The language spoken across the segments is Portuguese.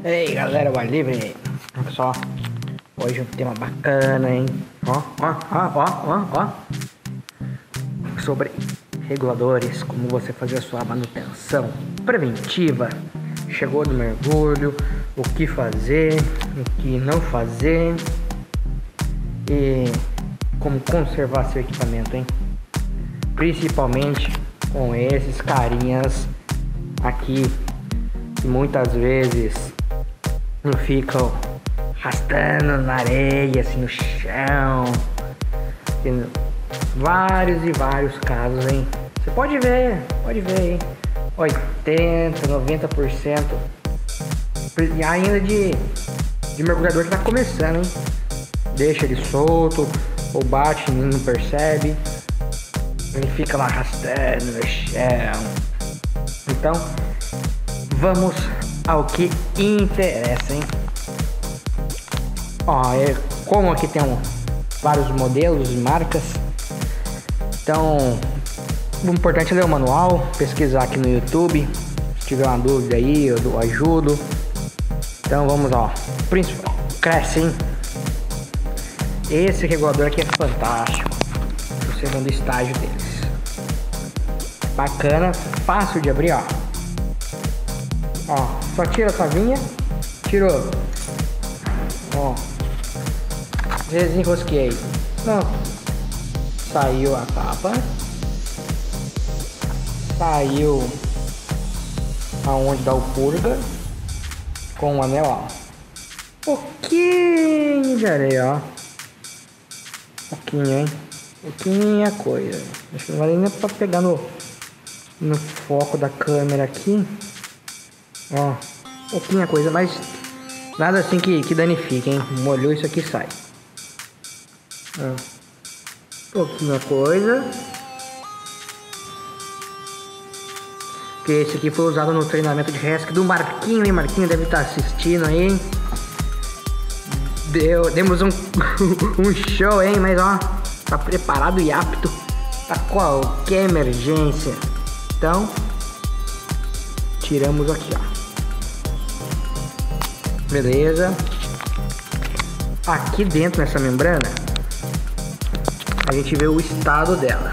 Ei galera, o ar livre. Olha só, hoje um tema bacana, hein? Ó. Sobre reguladores, como você fazer a sua manutenção preventiva. Chegou no mergulho, o que fazer, o que não fazer e como conservar seu equipamento, hein? Principalmente com esses carinhas aqui que muitas vezes não ficam arrastando na areia, assim no chão. Tem vários e vários casos, hein? Você pode ver, hein? 80, 90% e ainda de mergulhador que tá começando, hein? Deixa ele solto ou bate e não percebe. Ele fica lá arrastando no chão. Então, vamos ao que interessa, hein? Ó, como aqui tem vários modelos e marcas, então o importante é ler o manual, pesquisar aqui no YouTube. Se tiver uma dúvida aí, eu ajudo. Então vamos lá, principal, Cresce, hein? Esse regulador aqui é fantástico. O segundo estágio deles, bacana, fácil de abrir, ó. Ó, só tira a chavinha, tirou, ó, desenrosquei, não, saiu a tapa, saiu aonde dá o purga com o anel, ó, pouquinho de areia, ó, pouquinho, hein, pouquinha coisa, acho que não vale nem pra pegar no foco da câmera aqui. Ó, pouquinha coisa, mas nada assim que danifique, hein? Molhou, isso aqui sai. Ó, pouquinha coisa. Que esse aqui foi usado no treinamento de rescue do Marquinho, hein? Marquinho deve estar assistindo aí. Demos um show, hein? Mas ó, tá preparado e apto para qualquer emergência. Então, tiramos aqui, ó. Beleza. Aqui dentro nessa membrana a gente vê o estado dela.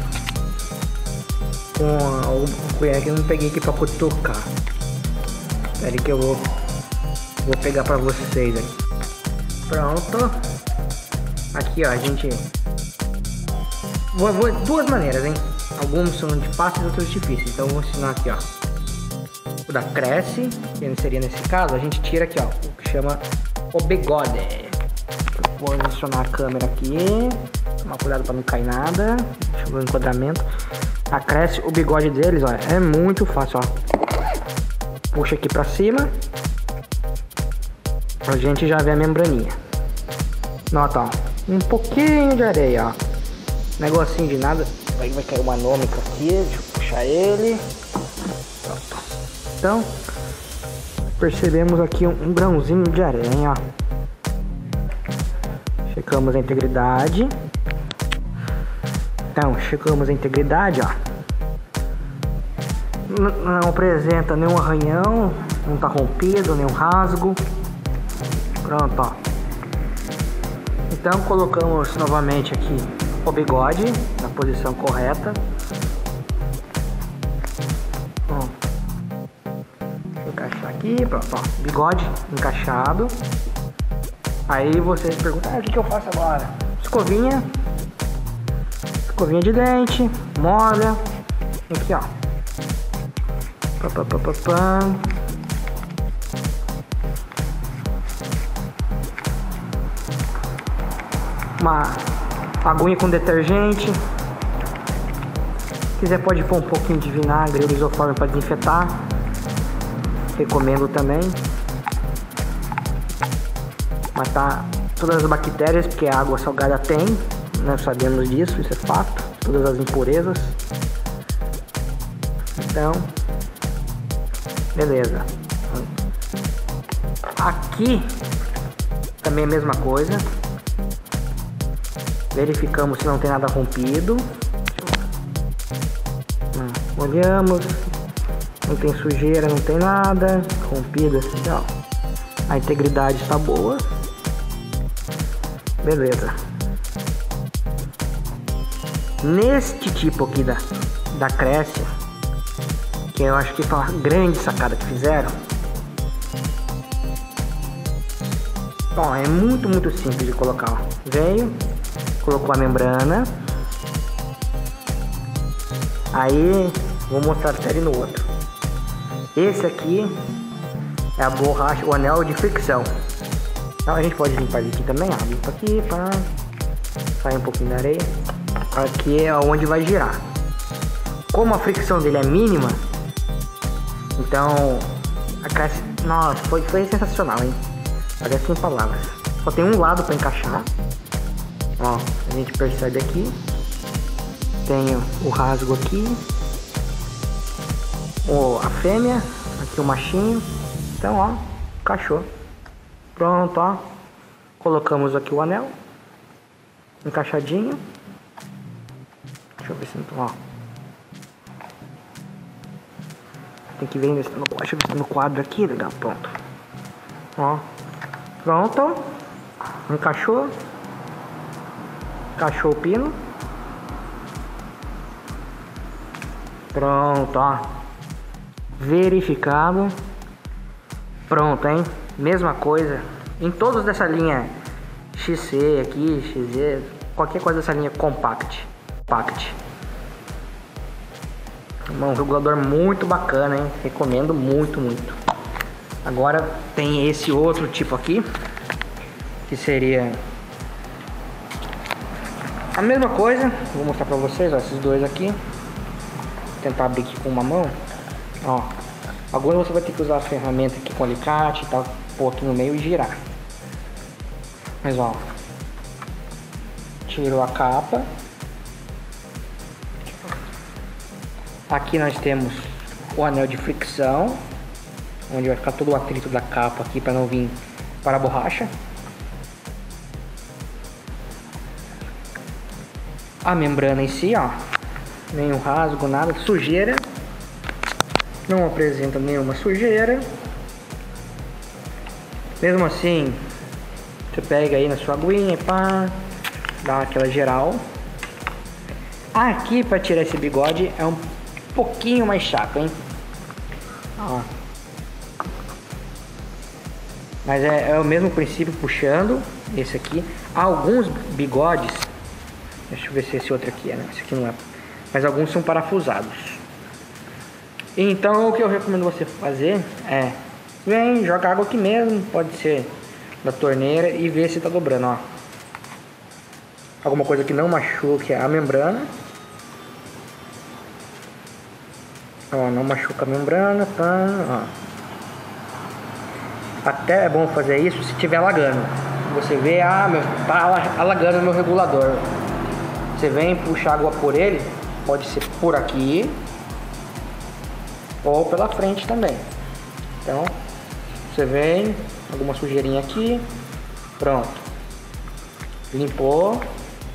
Com a colher que eu não peguei aqui pra cutucar. Espera aí que eu vou pegar pra vocês aí. Pronto. Aqui, ó, a gente vou duas maneiras, hein? Alguns são de fáceis e outros difíceis. Então eu vou ensinar aqui, ó. O da Cresce, que seria nesse caso, a gente tira aqui, ó, o que chama o bigode. Vou posicionar a câmera aqui, tomar cuidado para não cair nada. Deixa eu ver o enquadramento. A Cresce, o bigode deles, ó, é muito fácil, ó. Puxa aqui para cima, a gente já vê a membraninha. Nota, ó, um pouquinho de areia, ó. Negocinho de nada, vai cair uma anômica aqui, deixa eu puxar ele. Pronto. Então, percebemos aqui um grãozinho de areia, hein, ó. Checamos a integridade. Então, checamos a integridade, ó. Não apresenta nenhum arranhão, não tá rompido, nenhum rasgo. Pronto, ó. Então, colocamos novamente aqui o bigode na posição correta. Encaixar aqui, pronto, ó, bigode encaixado. Aí você pergunta, o que eu faço agora? Escovinha de dente, molha aqui, ó. Uma aguinha com detergente. Se quiser pode pôr um pouquinho de vinagre ou lisoforme para desinfetar. Recomendo também. Matar todas as bactérias, porque a água salgada tem, nós sabemos disso, isso é fato. Todas as impurezas. Então, beleza. Aqui também a mesma coisa. Verificamos se não tem nada rompido. Olhamos. Não tem sujeira, não tem nada. Rompido assim, ó. A integridade está boa. Beleza. Neste tipo aqui da Cresce, que eu acho que foi uma grande sacada que fizeram. Ó, é muito simples de colocar, ó. Veio, colocou a membrana. Aí, vou mostrar até ali no outro. Esse aqui é a borracha, o anel de fricção. Então a gente pode limpar ele aqui também, ó. Limpa aqui, pá. Sai um pouquinho da areia. Aqui é onde vai girar. Como a fricção dele é mínima, então a Cresce, nossa, foi sensacional, hein? Parece sem palavras. Só tem um lado para encaixar. Ó, a gente percebe aqui. Tem o rasgo aqui. A fêmea, aqui o machinho. Então, ó, encaixou. Pronto, ó. Colocamos aqui o anel. Encaixadinho. Deixa eu ver se não, ó. Tem que ver ainda se tá no, deixa eu ver se tá no quadro aqui, legal, pronto. Ó. Pronto. Encaixou. Encaixou o pino. Pronto, ó. Verificado. Pronto, hein? Mesma coisa. Em todos dessa linha XC aqui, XZ, qualquer coisa dessa linha Compact. Um regulador muito bacana, hein? Recomendo muito. Agora tem esse outro tipo aqui, que seria a mesma coisa. Vou mostrar pra vocês, ó, esses dois aqui. Vou tentar abrir aqui com uma mão. Ó, agora você vai ter que usar a ferramenta aqui com alicate e tal, pôr aqui no meio e girar. Mas ó, tirou a capa. Aqui nós temos o anel de fricção, onde vai ficar todo o atrito da capa aqui para não vir para a borracha. A membrana em si, ó, nenhum rasgo, nada, sujeira. Não apresenta nenhuma sujeira. Mesmo assim, você pega aí na sua aguinha e pá, dá aquela geral. Aqui para tirar esse bigode é um pouquinho mais chato, hein? Ó. Mas é o mesmo princípio, puxando esse aqui. Alguns bigodes, deixa eu ver se esse outro aqui é, né? Esse aqui não é, mas alguns são parafusados. Então o que eu recomendo você fazer é, vem, joga água aqui mesmo, pode ser da torneira, e ver se tá dobrando, ó. Alguma coisa que não machuque a membrana. Ó, não machuca a membrana, tá? Ó. Até é bom fazer isso se estiver alagando. Você vê, tá alagando o meu regulador. Você vem, puxa água por ele, pode ser por aqui ou pela frente também. Então, você vem, alguma sujeirinha aqui, pronto. Limpou.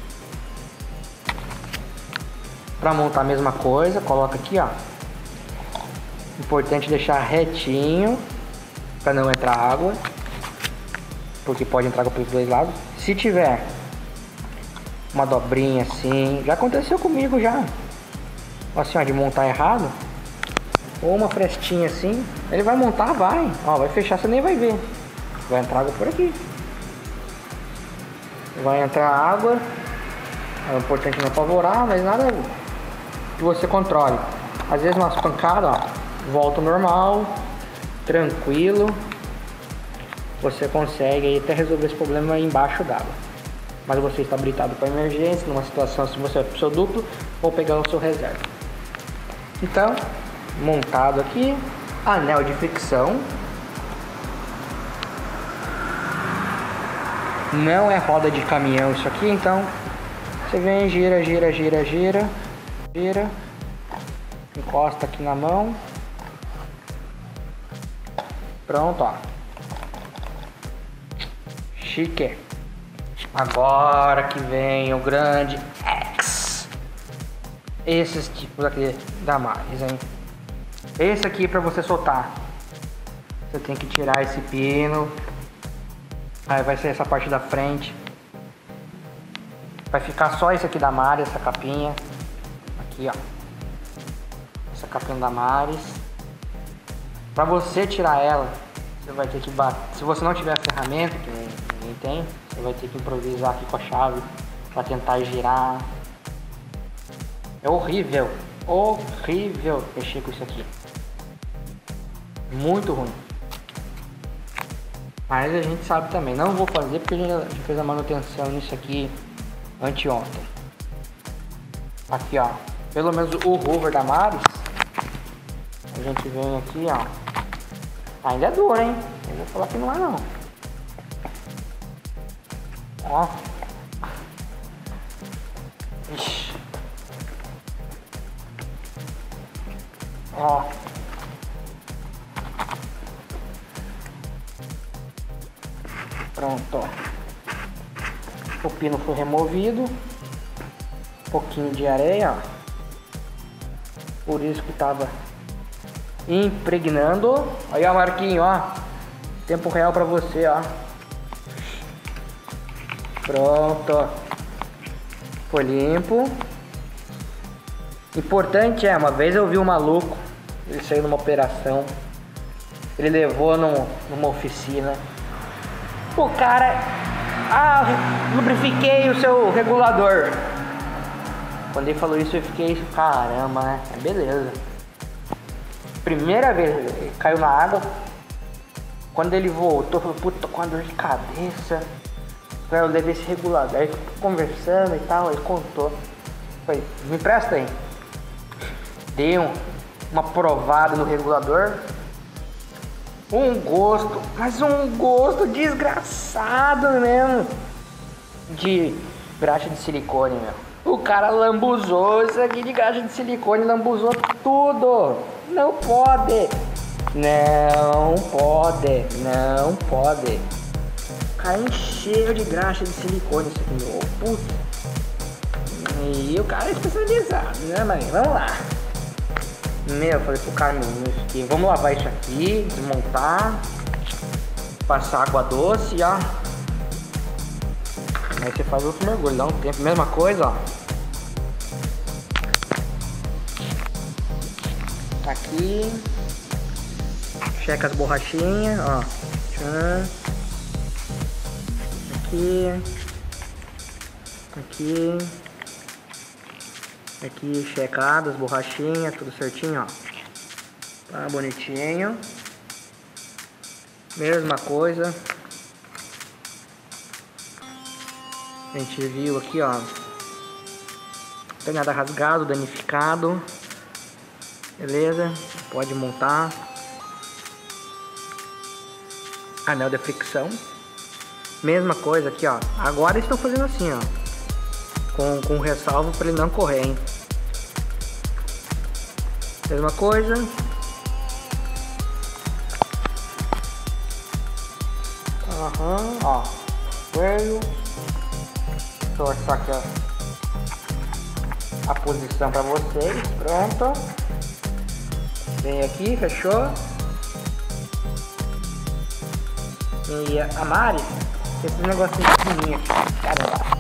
Para montar a mesma coisa, coloca aqui, ó. Importante deixar retinho para não entrar água, porque pode entrar água pelos dois lados. Se tiver uma dobrinha assim, já aconteceu comigo já, assim, ó, de montar errado, ou uma frestinha assim, ele vai montar, vai fechar, você nem vai ver, vai entrar água por aqui, vai entrar água. É importante não apavorar, mas nada que você controle. Às vezes umas pancadas, ó, volta ao normal, tranquilo, você consegue aí até resolver esse problema embaixo d'água. Mas você está habilitado para emergência, numa situação se você é pro seu duplo ou pegar o seu reserva. Então, montado aqui, anel de fricção. Não é roda de caminhão isso aqui, então você vem, gira, encosta aqui na mão. Pronto, ó. Chique. Agora que vem o grande X. Esses tipos aqui da mais, hein? Esse aqui para você soltar Você tem que tirar esse pino. Aí vai ser essa parte da frente. Vai ficar só esse aqui da Maris, essa capinha. Aqui, ó. Essa capinha da Maris. Pra você tirar ela, você vai ter que bater. Se você não tiver a ferramenta, que ninguém tem, você vai ter que improvisar aqui com a chave pra tentar girar. É horrível. Horrível mexer com isso aqui. Muito ruim. Mas a gente sabe também. Não vou fazer porque a gente fez a manutenção nisso aqui anteontem. Aqui, ó. Pelo menos o Hoover da Maris. A gente vem aqui, ó. Ainda é duro, hein? Eu vou falar que não é, não. Ó. Ixi. Ó. Pronto, ó. O pino foi removido. Um pouquinho de areia, ó. Por isso que tava impregnando. Aí, ó, Marquinho, ó. Tempo real pra você, ó. Pronto, ó. Foi limpo. Importante é, uma vez eu vi um maluco. Ele saiu numa operação. Ele levou numa oficina. O cara... Ah, lubrifiquei o seu regulador. Quando ele falou isso eu fiquei... Caramba, né? Beleza. Primeira vez ele caiu na água. Quando ele voltou, falou, puta, com uma dor de cabeça. Eu levei esse regulador. Aí conversando e tal, ele contou. Falei, me empresta aí. Dei uma provada no regulador. Um gosto, mas um gosto desgraçado mesmo. De graxa de silicone, meu. O cara lambuzou isso aqui de graxa de silicone, lambuzou tudo. Não pode. Não pode. Não pode. O cara encheu de graxa de silicone isso aqui, meu. Puta. E o cara é especializado, né, mas vamos lá. Meu, eu falei pro cara, meu, vamos lavar isso aqui, desmontar, passar água doce, ó. Aí você faz outro mergulho, dá um tempo, mesma coisa, ó. Aqui, checa as borrachinhas, ó. Aqui, aqui. Aqui checado as borrachinhas, tudo certinho, ó. Tá bonitinho. Mesma coisa. A gente viu aqui, ó. Não tem nada rasgado, danificado. Beleza? Pode montar. Anel de fricção. Mesma coisa aqui, ó. Agora estão fazendo assim, ó. Com ressalvo para ele não correr, hein? Mesma coisa. Ó. Veio. Torçar aqui, ó. A posição para vocês. Pronto. Vem aqui, fechou. E a Mari, esse negocinho pequenininho aqui. Caramba.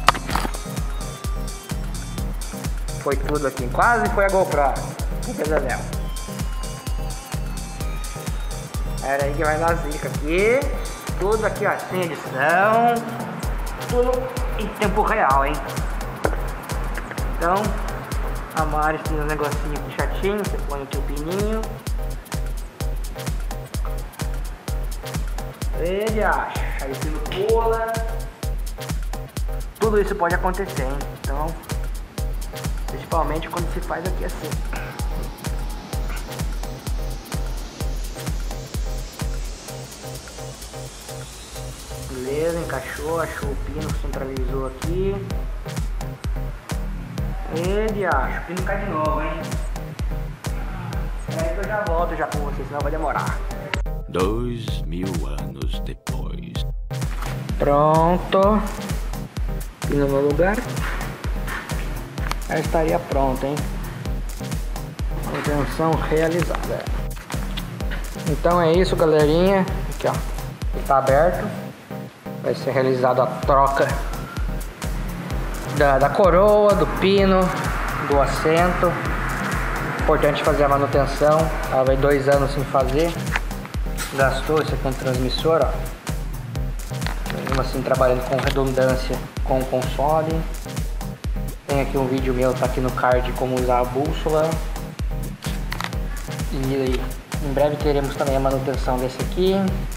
Foi tudo aqui. Quase foi a GoPro. Que pesadelo. Era aí que vai dar zica aqui. Tudo aqui, ó, sem edição. Tudo em tempo real, hein? Então, a Mari tem um negocinho aqui chatinho. Você põe aqui o pininho. Ele acha. Aí o pino pula. Tudo isso pode acontecer, hein? Então, principalmente quando se faz aqui assim. Beleza, encaixou, achou o pino, centralizou aqui. Ele acha, o pino cai de novo, hein? É aí que eu já volto já com vocês, senão vai demorar. 2000 anos depois. Pronto. Pino no lugar. Já estaria pronto, hein? Manutenção realizada. Então é isso, galerinha. Aqui, ó, tá aberto. Vai ser realizada a troca da coroa, do pino, do assento. Importante fazer a manutenção. Ela vai 2 anos sem fazer. Gastou. Esse aqui é um transmissor, ó. Mesmo assim, trabalhando com redundância com o console. Tem aqui um vídeo meu, tá aqui no card, como usar a bússola. E em breve teremos também a manutenção desse aqui.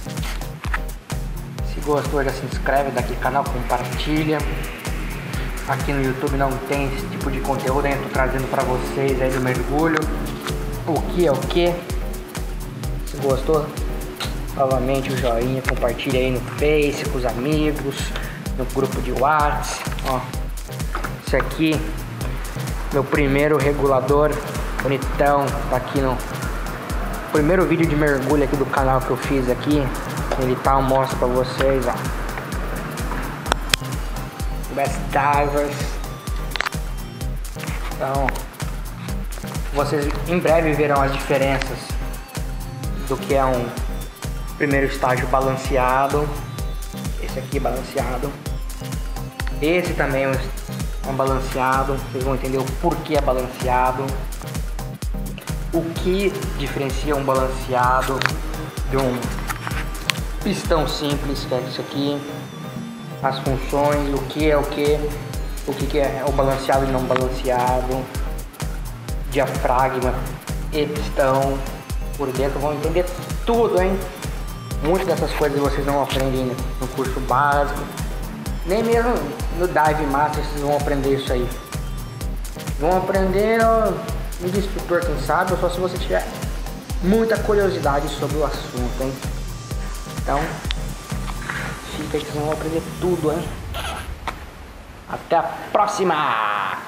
Se gostou, já se inscreve, dá aqui canal, compartilha. Aqui no YouTube não tem esse tipo de conteúdo, eu tô trazendo pra vocês aí do mergulho. O que é o que? Se gostou, novamente o joinha, compartilha aí no Face, com os amigos, no grupo de WhatsApp. Ó, esse aqui, meu primeiro regulador, bonitão, tá aqui no primeiro vídeo de mergulho aqui do canal que eu fiz aqui. Ele tá, eu mostro pra vocês, ó. Best Divers. Então, vocês em breve verão as diferenças do que é um primeiro estágio balanceado. Esse aqui balanceado. Esse também é um balanceado. Vocês vão entender o porquê é balanceado. O que diferencia um balanceado de um pistão simples, que é isso aqui. As funções, o que é o balanceado e não balanceado, diafragma e pistão por dentro, vão entender tudo, hein? Muitas dessas coisas vocês não aprendem no curso básico, nem mesmo no Dive Master vocês vão aprender isso aí. Vão aprender no instrutor, quem sabe, ou só se você tiver muita curiosidade sobre o assunto, hein? Então, fica aí que vocês vão aprender tudo, hein? Até a próxima!